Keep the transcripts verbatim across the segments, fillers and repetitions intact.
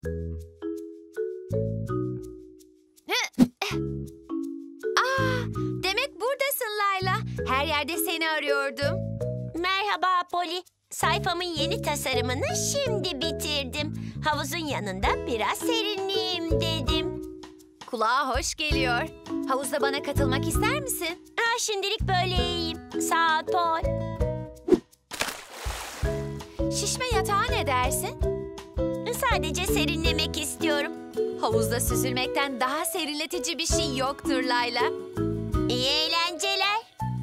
Aa, demek buradasın Layla. Her yerde seni arıyordum. Merhaba Polly. Sayfamın yeni tasarımını şimdi bitirdim. Havuzun yanında biraz serinleyeyim dedim. Kulağa hoş geliyor. Havuzda bana katılmak ister misin? Ha, şimdilik böyle iyiyim. Sağ ol Paul. Şişme yatağa ne dersin? Sadece serinlemek istiyorum. Havuzda süzülmekten daha serinletici bir şey yoktur Layla. İyi eğlenceler.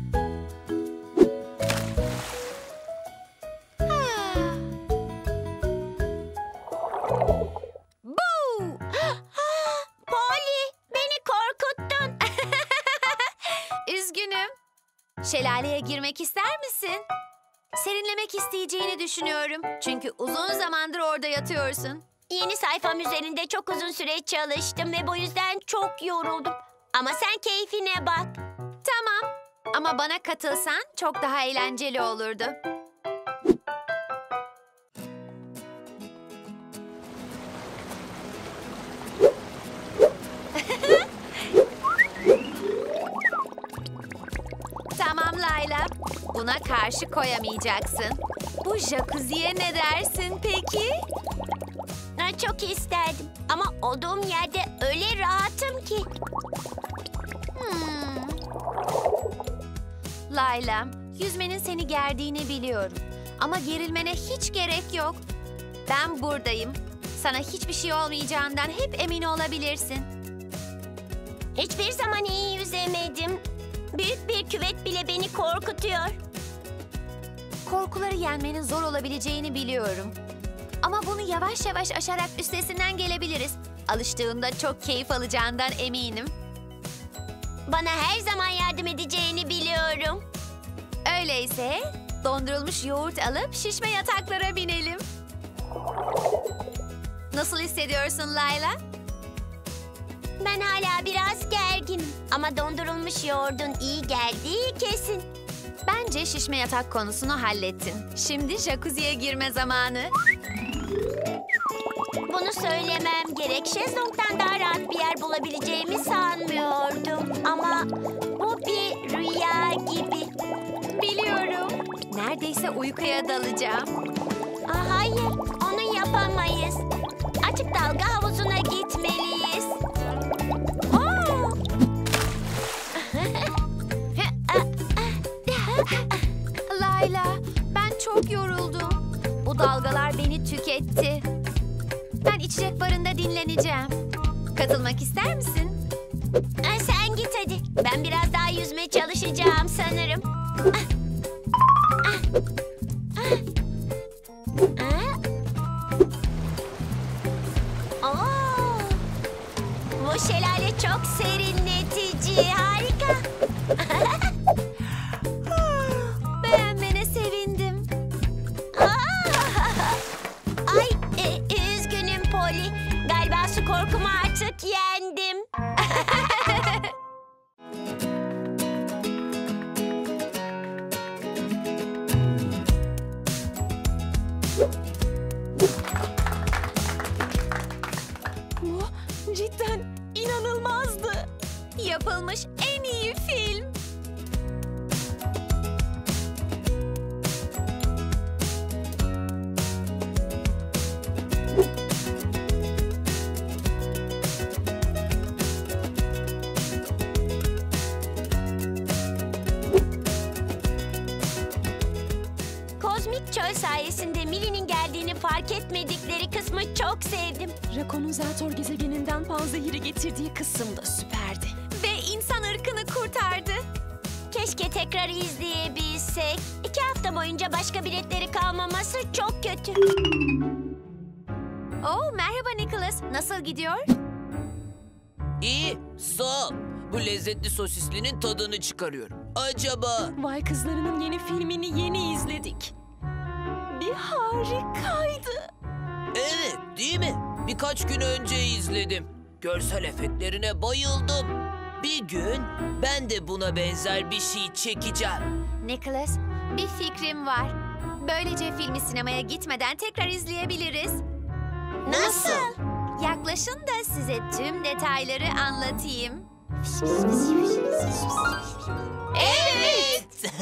Boo! Polly, beni korkuttun. Üzgünüm. Şelaleye girmek ister misin? Serinlemek isteyeceğini düşünüyorum. Çünkü uzun zamandır orada yatıyorsun. Yeni sayfam üzerinde çok uzun süre çalıştım ve bu yüzden çok yoruldum. Ama sen keyfine bak. Tamam. Ama bana katılsan çok daha eğlenceli olurdu. Tamam Layla. Buna karşı koyamayacaksın. Bu jacuzziye ne dersin peki? Ha, çok isterdim ama olduğum yerde öyle rahatım ki. Hmm. Layla, yüzmenin seni gerdiğini biliyorum. Ama gerilmene hiç gerek yok. Ben buradayım. Sana hiçbir şey olmayacağından hep emin olabilirsin. Hiçbir zaman iyi yüzemedim. Büyük bir küvet bile beni korkutuyor. Korkuları yenmenin zor olabileceğini biliyorum. Ama bunu yavaş yavaş aşarak üstesinden gelebiliriz. Alıştığında çok keyif alacağından eminim. Bana her zaman yardım edeceğini biliyorum. Öyleyse dondurulmuş yoğurt alıp şişme yataklara binelim. Nasıl hissediyorsun Layla? Ben hala biraz gerginim ama dondurulmuş yoğurdun iyi geldiği kesin. Bence şişme yatak konusunu hallettin. Şimdi jacuzziye girme zamanı. Bunu söylemem gerek. Şezlong'dan daha rahat bir yer bulabileceğimi sanmıyordum. Ama bu bir rüya gibi. Biliyorum. Neredeyse uykuya dalacağım. Aa, hayır, onu yapamayız. Açık dalga havuzuna gitmeliyiz. Oo! Layla, ben çok yoruldum. Bu dalgalar beni tüketti. Ben içecek barında dinleneceğim. Katılmak ister misin? Aa, sen git hadi. Ben biraz daha yüzmeye çalışacağım sanırım. Ah! Ah! Ah! Ah! Oo! Bu şelale çok serinletici. Harika. Beğenmene sevindim. Ah! Ay, e, üzgünüm Polly. Galiba su korkumu artık yendim. Bu cidden inanılmazdı. Yapılmış en iyi film. Kozmik çöl sayesinde Millie'nin geldiğini fark etmedikleri kısmı çok sevdim. Rakonun gezegeninden panzehiri getirdiği kısım da süperdi. Ve insan ırkını kurtardı. Keşke tekrar izleyebilsek. İki hafta boyunca başka biletleri kalmaması çok kötü. Oo, merhaba Nicholas. Nasıl gidiyor? İyi, sağ ol. Bu lezzetli sosislinin tadını çıkarıyorum. Acaba... Vay Kızları'nın yeni filmini yeni izledik. Bir harikaydı. Evet, değil mi? Birkaç gün önce izledim. Görsel efektlerine bayıldım. Bir gün ben de buna benzer bir şey çekeceğim. Nicholas, bir fikrim var. Böylece filmi sinemaya gitmeden tekrar izleyebiliriz. Nasıl? yaklaşın da size tüm detayları anlatayım. Evet!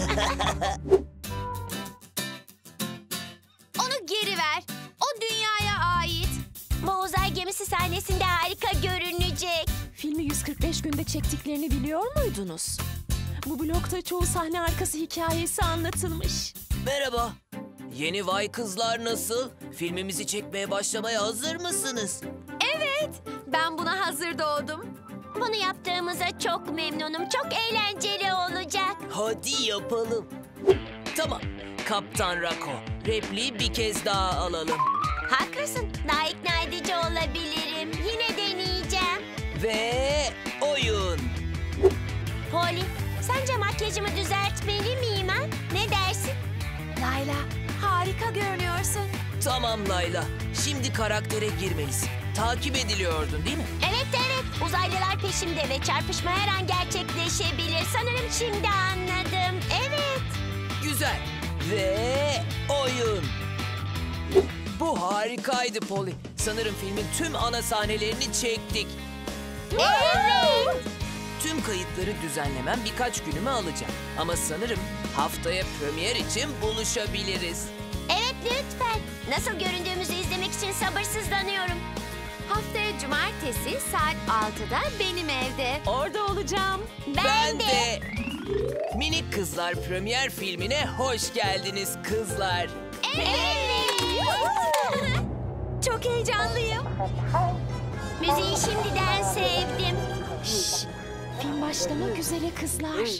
Onu geri ver. O dünyaya ait. Bu uzay gemisi sahnesinde harika görünecek. Filmi yüz kırk beş günde çektiklerini biliyor muydunuz? Bu blokta çoğu sahne arkası hikayesi anlatılmış. Merhaba. Yeni Vay Kızlar nasıl? Filmimizi çekmeye başlamaya hazır mısınız? Evet, ben buna hazır doğdum. Bunu yaptığımıza çok memnunum. Çok eğlenceli olacak. Hadi yapalım. Tamam. Kaptan Rako, repliği bir kez daha alalım. Haklısın. Daha ikna edici olabilirim. Yine deneyeceğim. Ve oyun. Polly, sence makyajımı düzeltmeli miyim ha? Ne dersin? Layla, harika görünüyorsun. Tamam Layla. Şimdi karaktere girmelisin. Takip ediliyordun değil mi? Evet evet. Uzaylılar peşimde ve çarpışma her an gerçekleşebilir. Sanırım şimdi anladım. Evet. Güzel. Ve oyun. Bu harikaydı Polly. Sanırım filmin tüm ana sahnelerini çektik. Evet. Tüm kayıtları düzenlemem birkaç günümü alacak. Ama sanırım haftaya premier için buluşabiliriz. Evet lütfen. Nasıl göründüğümüzü izlemek için sabırsızlanıyorum. Haftaya cumartesi saat altıda benim evde. Orada olacağım. Ben, de. Minik Kızlar premier filmine hoş geldiniz kızlar. Evet. Çok heyecanlıyım. Müziği şimdiden sevdim. Şşş, film başlamak üzere kızlar.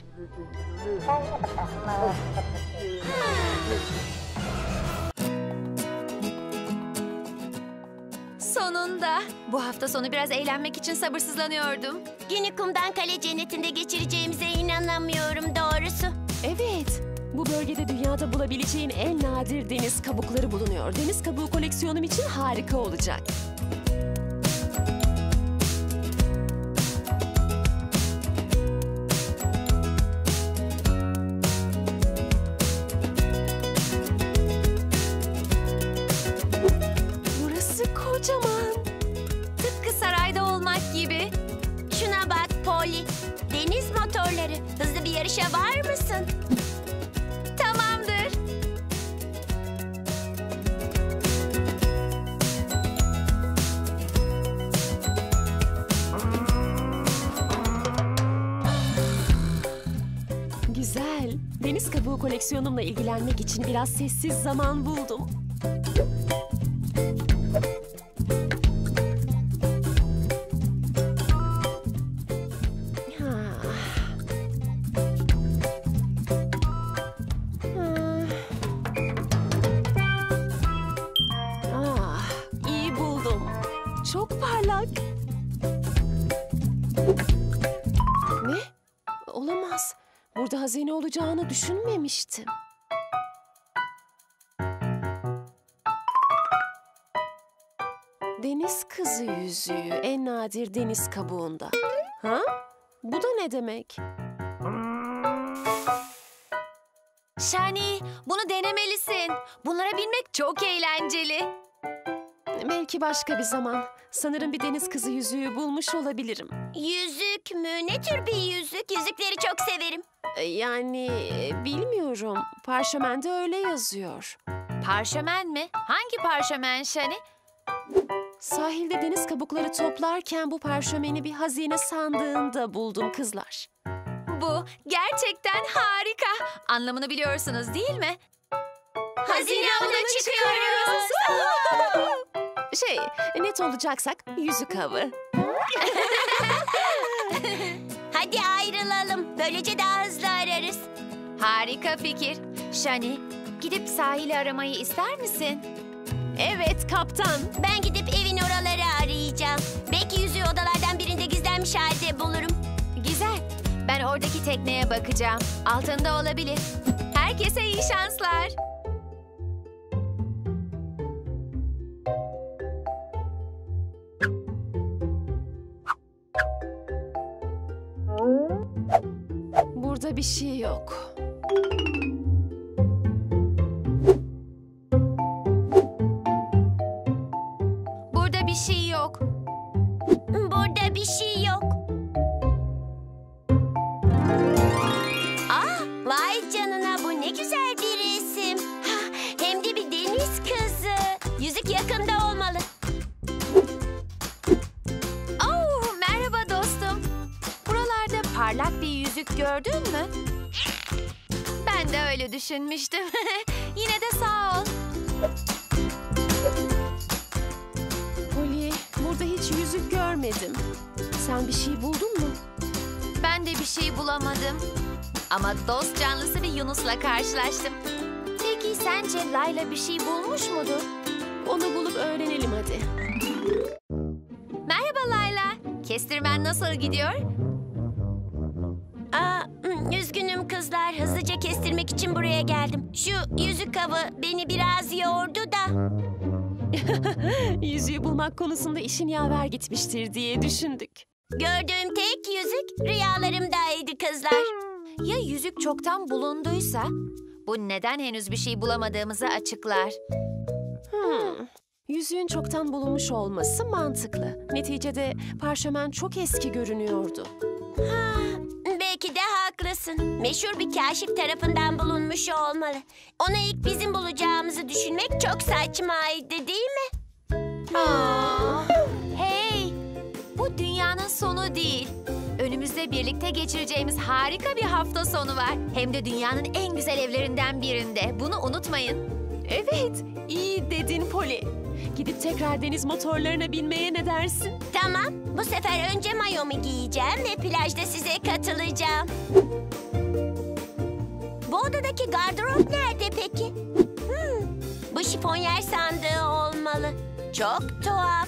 Sonunda. Bu hafta sonu biraz eğlenmek için sabırsızlanıyordum. Günü kumdan kale cennetinde geçireceğimize inanamıyorum doğrusu. Evet, bu bölgede dünyada bulabileceğin en nadir deniz kabukları bulunuyor. Deniz kabuğu koleksiyonum için harika olacak. Burası kocaman. Tıpkı sarayda olmak gibi. Şuna bak Polly. Deniz motorları. Hızlı bir yarışa var mısın? Tamamdır. Güzel. Deniz kabuğu koleksiyonumla ilgilenmek için biraz sessiz zaman buldum. Ha. Ha. Ah, iyi buldum. Çok parlak. Ne? Olamaz. Burada hazine olacağını düşünmemiştim. Deniz kızı yüzüğü en nadir deniz kabuğunda. Ha? Bu da ne demek? Shani, bunu denemelisin. Bunlara binmek çok eğlenceli. Belki başka bir zaman. Sanırım bir deniz kızı yüzüğü bulmuş olabilirim. Yüzük mü? Ne tür bir yüzük? Yüzükleri çok severim. E, Yani e, bilmiyorum. Parşömende öyle yazıyor. Parşömen mi? Hangi parşömen Shani? Sahilde deniz kabukları toplarken bu parşömeni bir hazine sandığında buldum kızlar. Bu gerçekten harika. Anlamını biliyorsunuz değil mi? Hazine avına çıkıyoruz. Şey, net olacaksak yüzük avı. Hadi ayrılalım. Böylece daha hızlı ararız. Harika fikir. Shani, gidip sahili aramayı ister misin? Evet kaptan. Ben gidip evin oraları arayacağım. Belki yüzüğü odalardan birinde gizlenmiş halde bulurum. Güzel. Ben oradaki tekneye bakacağım. Altında olabilir. Herkese iyi şanslar. Burada bir şey yok. Burada bir şey yok. Burada bir şey yok. Ah, vay canına, bu ne güzel bir resim. Ha, hem de bir deniz kızı. Yüzük yakında olmalı. Oh, merhaba dostum. Buralarda parlak bir yüzük gördün mü? Ben de öyle düşünmüştüm. Yine de sağ ol. Polly, burada hiç yüzük görmedim. Sen bir şey buldun mu? Ben de bir şey bulamadım. Ama dost canlısı bir Yunus'la karşılaştım. Peki sence Layla bir şey bulmuş mudur? Onu bulup öğrenelim hadi. Merhaba Layla. Kestirmen nasıl gidiyor? Aa, hmm, üzgünüm kızlar. Hızlıca kestirmek için buraya geldim. Şu yüzük avı beni biraz yordu da. Yüzüğü bulmak konusunda işin yaver gitmiştir diye düşündük. Gördüğüm tek yüzük rüyalarımdaydı kızlar. Ya yüzük çoktan bulunduysa? Bu neden henüz bir şey bulamadığımızı açıklar. Hmm. Yüzüğün çoktan bulunmuş olması mantıklı. Neticede parşömen çok eski görünüyordu. Ha, belki de haklısın. Meşhur bir kaşif tarafından bulunmuş olmalı. Onu ilk bizim bulacağımızı düşünmek çok saçmaydı, değil mi? Aa, hey! Bu dünyanın sonu değil. Önümüzde birlikte geçireceğimiz harika bir hafta sonu var. Hem de dünyanın en güzel evlerinden birinde. Bunu unutmayın. Evet, iyi dedin Polly. Gidip tekrar deniz motorlarına binmeye ne dersin? Tamam, bu sefer önce mayomu giyeceğim ve plajda size katılacağım. Bu odadaki gardırop nerede peki? Hmm, bu şifonyer sandığı olmalı. Çok tuhaf.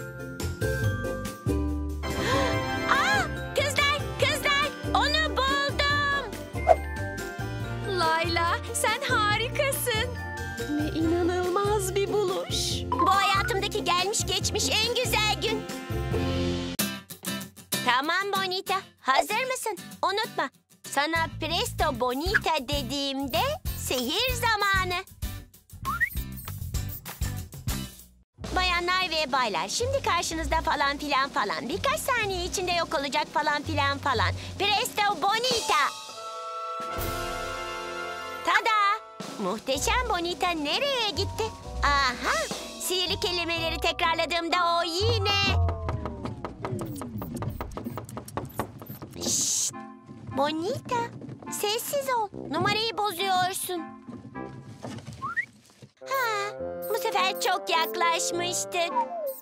Aa, kızlar, kızlar, onu buldum. Layla, sen harikasın. Ne inanılmaz bir buluş. Bu hayatımdaki gelmiş geçmiş en güzel gün. Tamam Bonita, hazır mısın? Unutma, sana presto bonita dediğimde sihir zamanı. Bayanlar ve baylar, şimdi karşınızda falan filan falan. Birkaç saniye içinde yok olacak falan filan falan. Presto bonita. Tada! Muhteşem bonita nereye gitti? Aha! Sihirli kelimeleri tekrarladığımda o yine... Şşt! Bonita, sessiz ol. Numarayı bozuyorsun. Ha, bu sefer çok yaklaşmıştık.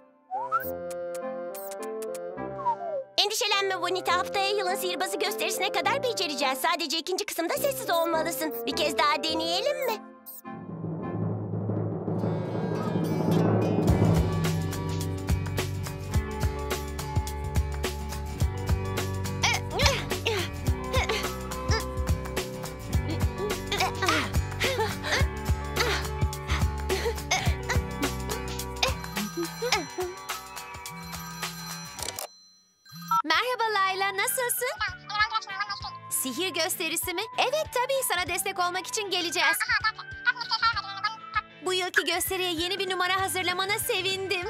Endişelenme Bonita, haftaya yılın sihirbazı gösterisine kadar becereceğiz. Sadece ikinci kısımda sessiz olmalısın. Bir kez daha deneyelim mi? Merhaba Layla, nasılsın? Sihir gösterisi mi? Evet tabii, sana destek olmak için geleceğiz. Bu yılki gösteriye yeni bir numara hazırlamana sevindim.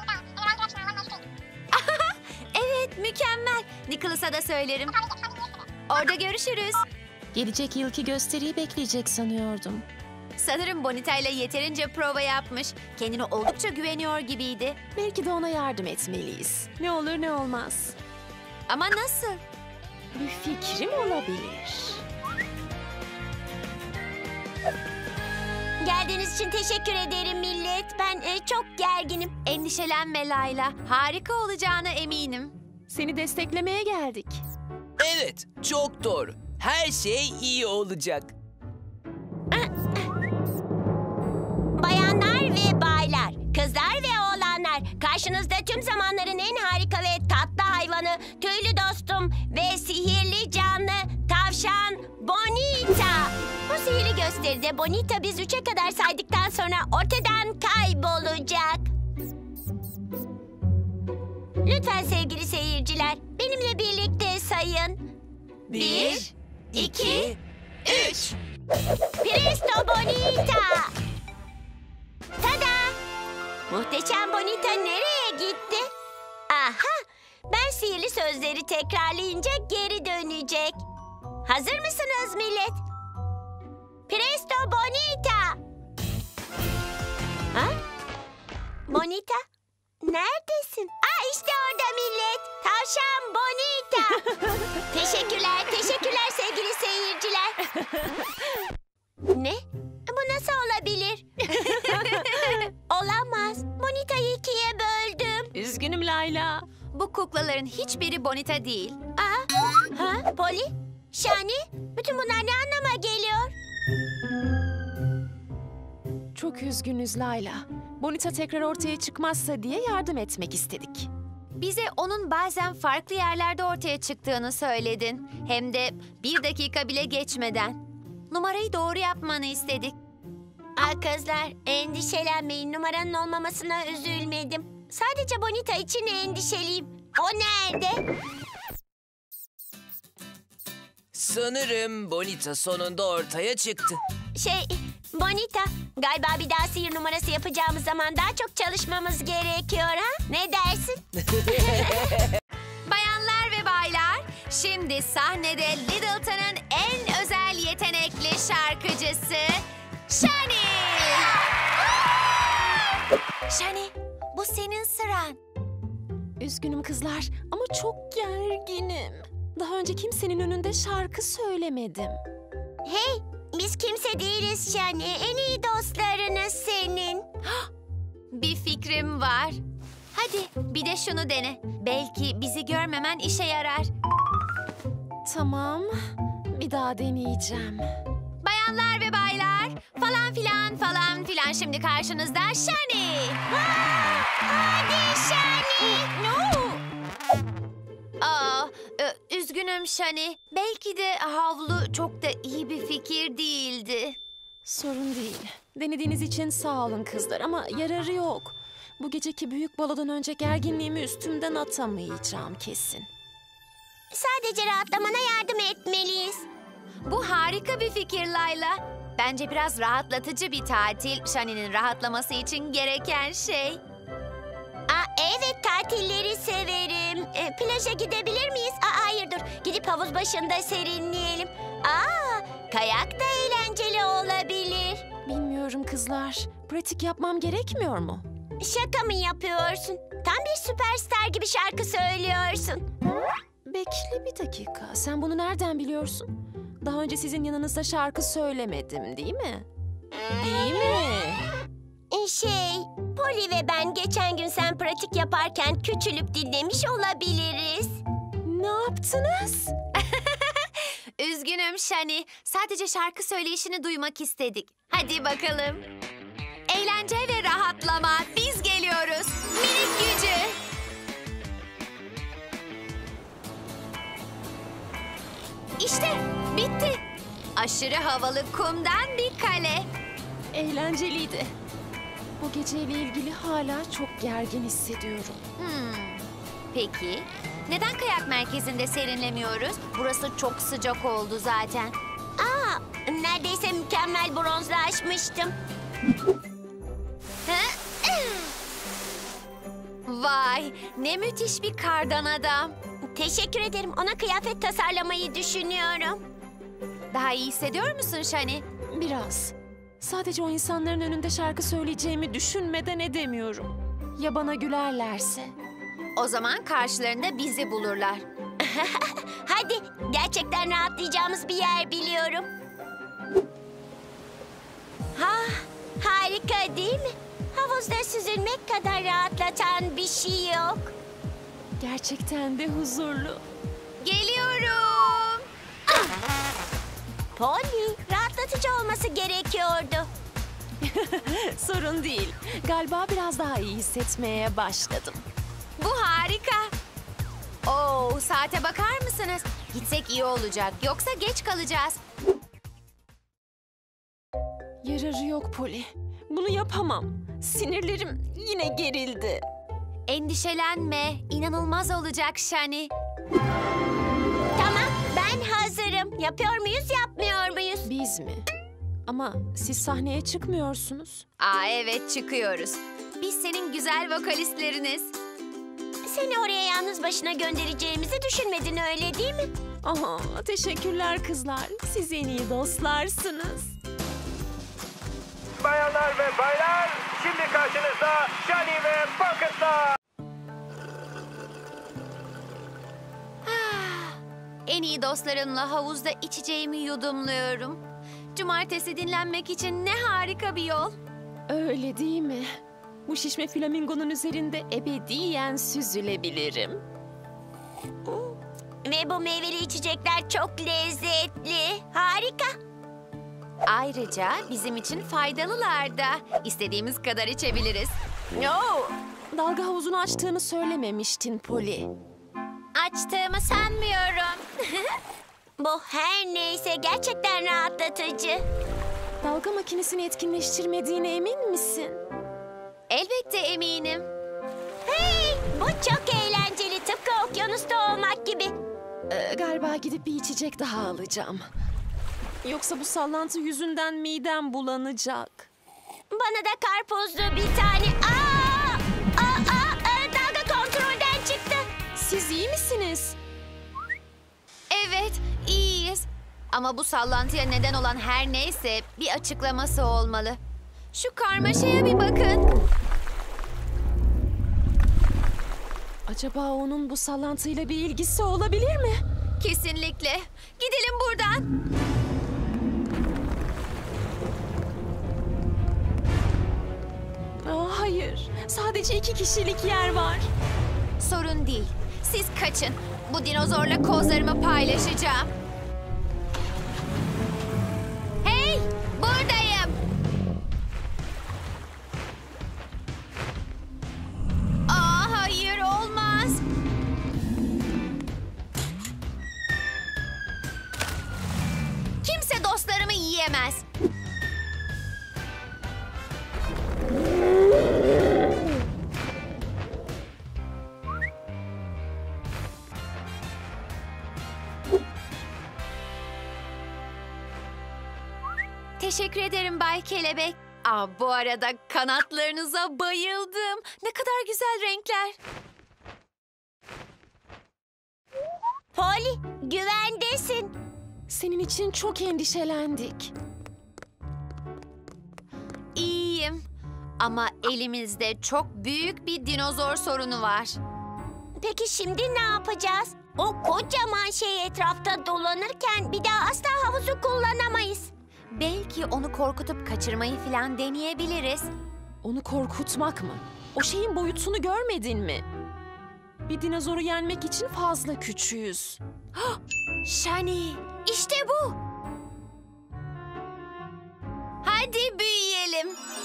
Evet, mükemmel. Nicholas'a da söylerim. Orada görüşürüz. Gelecek yılki gösteriyi bekleyecek sanıyordum. Sanırım Bonita ile yeterince prova yapmış. Kendine oldukça güveniyor gibiydi. Belki de ona yardım etmeliyiz. Ne olur ne olmaz. Ama nasıl? Bir fikrim olabilir. Geldiğiniz için teşekkür ederim millet. Ben e, çok gerginim. Endişelenme Layla. Harika olacağına eminim. Seni desteklemeye geldik. Evet, çok doğru. Her şey iyi olacak. Bayanlar ve baylar, kızlar ve oğlanlar, karşınızda tüm zamanların en harika ve tatlı hayvanı, tüylü dostum ve sihirli canlı tavşan Bonita. Bu sihirli gösteride Bonita biz üçe kadar saydıktan sonra ortadan kaybolacak. Lütfen sevgili seyirciler, benimle birlikte sayın. Bir, iki, üç. Presto Bonita! Tada! Muhteşem Bonita nereye gitti? Aha! sözleri tekrarlayınca geri dönecek. Hazır mısınız millet? Presto Bonita! Ha? Bonita? Neredesin? Aa, işte orada millet. Tavşan Bonita. Teşekkürler, teşekkürler sevgili seyirciler. Ne? Bu nasıl olabilir? Olamaz. Bonita'yı ikiye böldüm. Üzgünüm Layla. Bu kuklaların hiçbiri Bonita değil. Aa, ha? Poli? Şani? Bütün bunlar ne anlama geliyor? Çok üzgünüz Layla. Bonita tekrar ortaya çıkmazsa diye yardım etmek istedik. Bize onun bazen farklı yerlerde ortaya çıktığını söyledin. Hem de bir dakika bile geçmeden. Numarayı doğru yapmanı istedik. Aa, kızlar, endişelenmeyin. Numaranın olmamasına üzülmedim. Sadece Bonita için endişeliyim. O nerede? Sanırım Bonita sonunda ortaya çıktı. Şey, Bonita, galiba bir daha sihir numarası yapacağımız zaman daha çok çalışmamız gerekiyor ha? Ne dersin? Bayanlar ve baylar, şimdi sahnede Littleton'un en özel yetenekli şarkıcısı Shani. Shani, bu senin sıran. Üzgünüm kızlar ama çok gerginim. Daha önce kimsenin önünde şarkı söylemedim. Hey, biz kimse değiliz Şani. En iyi dostlarınız senin. Bir fikrim var. Hadi bir de şunu dene. Belki bizi görmemen işe yarar. Tamam, bir daha deneyeceğim. Bayanlar ve baylar, falan filan falan filan şimdi karşınızda Shani. Hadi Şani. No. Aa, e, üzgünüm Shani. Belki de havlu çok da iyi bir fikir değildi. Sorun değil. Denediğiniz için sağ olun kızlar ama yararı yok. Bu geceki büyük balodan önce gerginliğimi üstümden atamayacağım kesin. Sadece rahatlamana yardım etmeliyiz. Bu harika bir fikir Layla. Bence biraz rahatlatıcı bir tatil. Shani'nin rahatlaması için gereken şey. Aa, evet, tatilleri severim. E, plaja gidebilir miyiz? Aa, hayır dur. Gidip havuz başında serinleyelim. Aa, kayak da eğlenceli olabilir. Bilmiyorum kızlar. Pratik yapmam gerekmiyor mu? Şaka mı yapıyorsun? Tam bir süperstar gibi şarkı söylüyorsun. Bekle bir dakika. Sen bunu nereden biliyorsun? Daha önce sizin yanınızda şarkı söylemedim, değil mi? Değil mi? E, Şey, Polly ve ben geçen gün sen pratik yaparken küçülüp dinlemiş olabiliriz. Ne yaptınız? Üzgünüm Shani. Sadece şarkı söyleyişini duymak istedik. Hadi bakalım. Eğlence ve rahatlama. Biz geliyoruz. Minik gücü. İşte bitti. Aşırı havalı kumdan bir kale. Eğlenceliydi. Bu geceyle ilgili hala çok gergin hissediyorum. Hmm. Peki, neden kayak merkezinde serinlemiyoruz? Burası çok sıcak oldu zaten. Aa, neredeyse mükemmel bronzlaşmıştım. Vay, ne müthiş bir kardan adam. Teşekkür ederim. Ona kıyafet tasarlamayı düşünüyorum. Daha iyi hissediyor musun Shani? Biraz. Sadece o insanların önünde şarkı söyleyeceğimi düşünmeden edemiyorum. Ya bana gülerlerse? O zaman karşılarında bizi bulurlar. Hadi, gerçekten rahatlayacağımız bir yer biliyorum. Ha, harika değil mi? Havuzda süzülmek kadar rahatlatan bir şey yok. Gerçekten de huzurlu. Geliyorum. Polly, rahatlatıcı olması gerekiyordu. Sorun değil. Galiba biraz daha iyi hissetmeye başladım. Bu harika. Oo, saate bakar mısınız? Gitsek iyi olacak. Yoksa geç kalacağız. Yararı yok Polly. Bunu yapamam. Sinirlerim yine gerildi. Endişelenme. İnanılmaz olacak Shani. Tamam, ben hazırım. Yapıyor muyuz, yapmıyor muyuz? Biz mi? Ama siz sahneye çıkmıyorsunuz. Aa evet çıkıyoruz. Biz senin güzel vokalistleriniz. Seni oraya yalnız başına göndereceğimizi düşünmedin, öyle değil mi? Aha, teşekkürler kızlar. Siz en iyi dostlarsınız. Bayanlar ve baylar, şimdi karşınızda Shani ve Bucket'la. En iyi dostlarımla havuzda içeceğimi yudumluyorum. Cumartesi dinlenmek için ne harika bir yol. Öyle değil mi? Bu şişme flamingonun üzerinde ebediyen süzülebilirim. Ve bu meyveli içecekler çok lezzetli. Harika. Ayrıca bizim için faydalılar da. İstediğimiz kadar içebiliriz. Yo, dalga havuzunu açtığını söylememiştin Polly. Açtığımı sanmıyorum. Bu her neyse gerçekten rahatlatıcı. Dalga makinesini etkinleştirmediğine emin misin? Elbette eminim. Hey, bu çok eğlenceli. Tıpkı okyanusta olmak gibi. Ee, galiba gidip bir içecek daha alacağım. Yoksa bu sallantı yüzünden midem bulanacak. Bana da karpuzlu bir tane. Aa! Aa, aa, aa, dalga kontrolden çıktı. Siz iyi misiniz? Evet, iyiyiz. Ama bu sallantıya neden olan her neyse bir açıklaması olmalı. Şu karmaşaya bir bakın. Acaba onun bu sallantıyla bir ilgisi olabilir mi? Kesinlikle. Gidelim buradan. Aa, hayır, sadece iki kişilik yer var. Sorun değil. Siz kaçın. Bu dinozorla kozlarımı paylaşacağım. Hey, buradayım. Aa, hayır, olmaz. Kimse dostlarımı yiyemez. Teşekkür ederim Bay Kelebek. Aa, bu arada kanatlarınıza bayıldım. Ne kadar güzel renkler. Polly, güvendesin. Senin için çok endişelendik. İyiyim. Ama elimizde çok büyük bir dinozor sorunu var. Peki şimdi ne yapacağız? O kocaman şey etrafta dolanırken bir daha asla havuzu kullanamayız. Belki onu korkutup kaçırmayı falan deneyebiliriz. Onu korkutmak mı? O şeyin boyutunu görmedin mi? Bir dinozoru yenmek için fazla küçüğüz. Shani, işte bu. Hadi büyüyelim.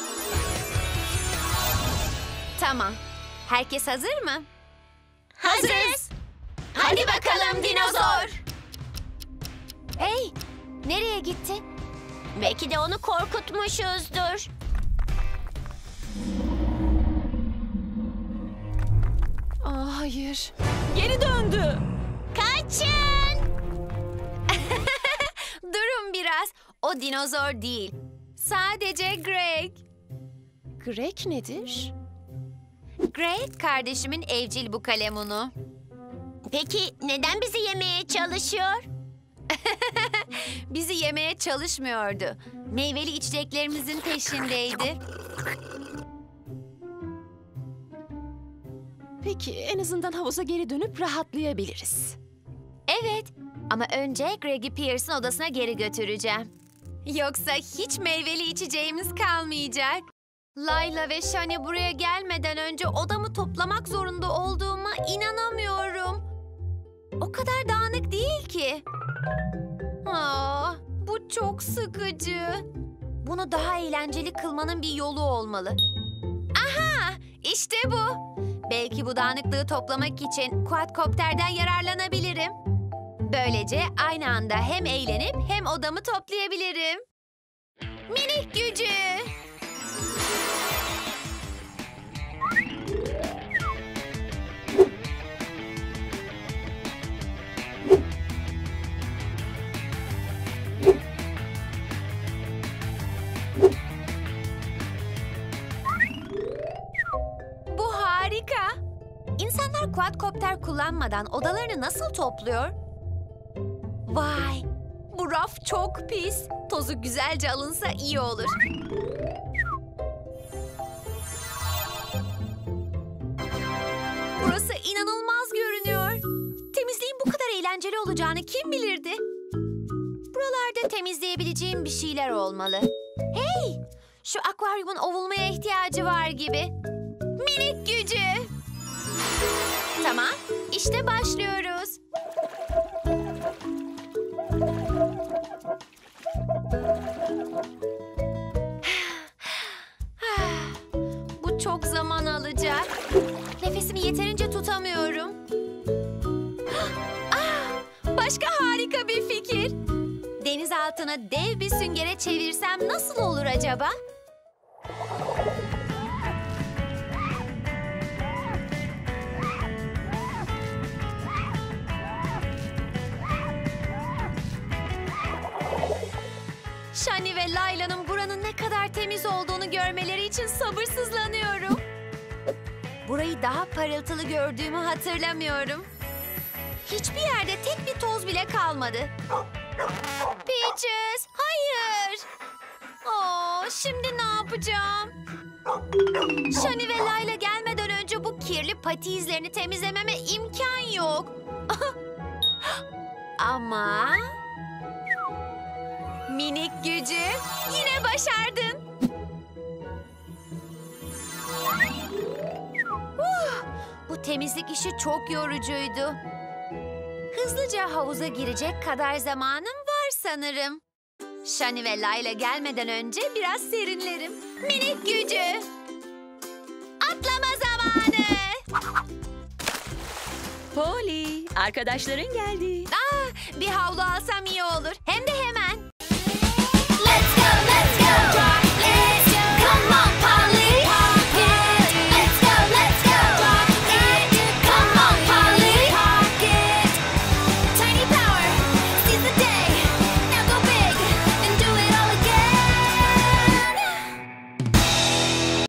Tamam. Herkes hazır mı? Hazırız. Hadi bakalım dinozor. Hey, nereye gitti? Belki de onu korkutmuşuzdur. Aa, hayır. Geri döndü. Kaçın! Durun biraz. O dinozor değil. Sadece Greg. Greg nedir? Greg kardeşimin evcil bu kalemunu. Peki neden bizi yemeye çalışıyor? Bizi yemeye çalışmıyordu. Meyveli içeceklerimizin peşindeydi. Peki en azından havuza geri dönüp rahatlayabiliriz. Evet, ama önce Greg'i Pierce'ın odasına geri götüreceğim. Yoksa hiç meyveli içeceğimiz kalmayacak. Layla ve Shani buraya gelmeden önce odamı toplamak zorunda olduğuma inanamıyorum. O kadar dağınık değil ki. Aa, bu çok sıkıcı. Bunu daha eğlenceli kılmanın bir yolu olmalı. Aha, işte bu. Belki bu dağınıklığı toplamak için quadcopterden yararlanabilirim. Böylece aynı anda hem eğlenip hem odamı toplayabilirim. Minik gücü. Bu harika. İnsanlar Bunlar quadcopter kullanmadan odalarını nasıl topluyor? Vay! Bu raf çok pis. Tozu güzelce alınsa iyi olur. Burası inanılmaz görünüyor. Temizliğin bu kadar eğlenceli olacağını kim bilirdi? Buralarda temizleyebileceğim bir şeyler olmalı. Hey! Şu akvaryumun ovulmaya ihtiyacı var gibi. Minik gücü. Tamam, işte başlıyoruz. Bu çok zaman alacak. Nefesimi yeterince tutamıyorum. Ah, başka harika bir fikir. Deniz altına dev bir süngere çevirsem nasıl olur acaba? Shani ve Layla'nın buranın ne kadar temiz olduğunu görmeleri için sabırsızlanıyorum. Burayı daha parıltılı gördüğümü hatırlamıyorum. Hiçbir yerde tek bir toz bile kalmadı. Peaches, hayır. Oo, şimdi ne yapacağım? Shani ve Layla gelmeden önce bu kirli pati izlerini temizlememe imkan yok. Ama... Minik gücü, yine başardın. Uh, bu temizlik işi çok yorucuydu. Hızlıca havuza girecek kadar zamanım var sanırım. Shani ve Layla gelmeden önce biraz serinlerim. Minik gücü. Atlama zamanı. Polly, arkadaşların geldi. Aa, bir havlu alsam iyi olur. Hem